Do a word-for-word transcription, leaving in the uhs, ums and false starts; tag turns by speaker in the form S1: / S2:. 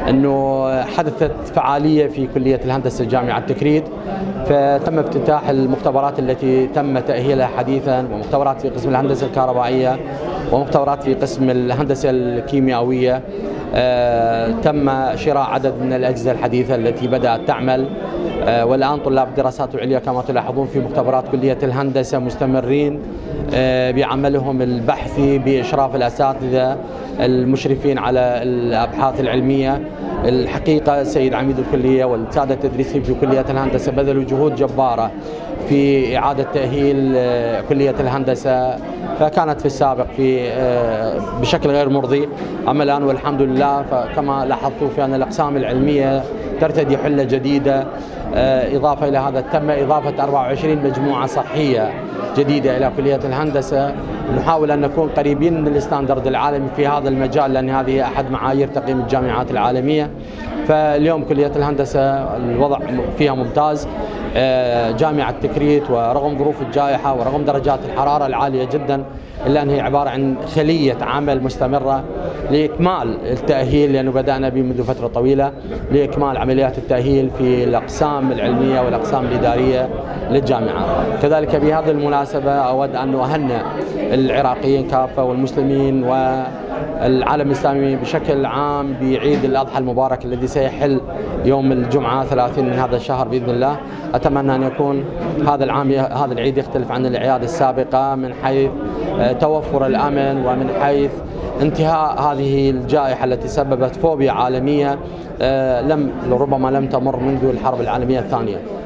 S1: أنه حدثت فعالية في كلية الهندسة جامعة تكريت، فتم افتتاح المختبرات التي تم تأهيلها حديثا، ومختبرات في قسم الهندسة الكهربائية ومختبرات في قسم الهندسة الكيميائية. آه تم شراء عدد من الأجهزة الحديثة التي بدأت تعمل، آه والآن طلاب الدراسات العليا كما تلاحظون في مختبرات كلية الهندسة مستمرين آه بعملهم البحثي بإشراف الأساتذة المشرفين على الأبحاث العلمية. الحقيقة السيد عميد الكلية والسادة التدريسيين في كلية الهندسة بذلوا جهود جبارة في إعادة تأهيل كلية الهندسة، فكانت في السابق في بشكل غير مرضي، أما الآن والحمد لله فكما لاحظتوا في أن الأقسام العلمية ترتدي حلة جديدة. إضافة إلى هذا تم إضافة أربعة وعشرين مجموعة صحية جديدة إلى كلية الهندسة. نحاول أن نكون قريبين من الستاندرد العالمي في هذا المجال، لأن هذه أحد معايير تقييم الجامعات العالمية. فاليوم كلية الهندسة الوضع فيها ممتاز. جامعة تكريت ورغم ظروف الجائحة ورغم درجات الحرارة العالية جدا، إلا أنها عبارة عن خلية عمل مستمرة لإكمال التأهيل، لأنه بدأنا به منذ فترة طويلة لإكمال عمليات التأهيل في الأقسام العلمية والأقسام الإدارية للجامعة. كذلك بهذه المناسبة أود أن أهنئ العراقيين كافة والمسلمين والعالم الإسلامي بشكل عام بعيد الأضحى المبارك الذي سيحل يوم الجمعة ثلاثين من هذا الشهر بإذن الله. أتمنى أن يكون هذا العام هذا العيد يختلف عن الأعياد السابقة من حيث توفر الأمن ومن حيث انتهاء هذه الجائحة التي سببت فوبيا عالمية لم ربما لم تمر منذ الحرب العالمية الثانية.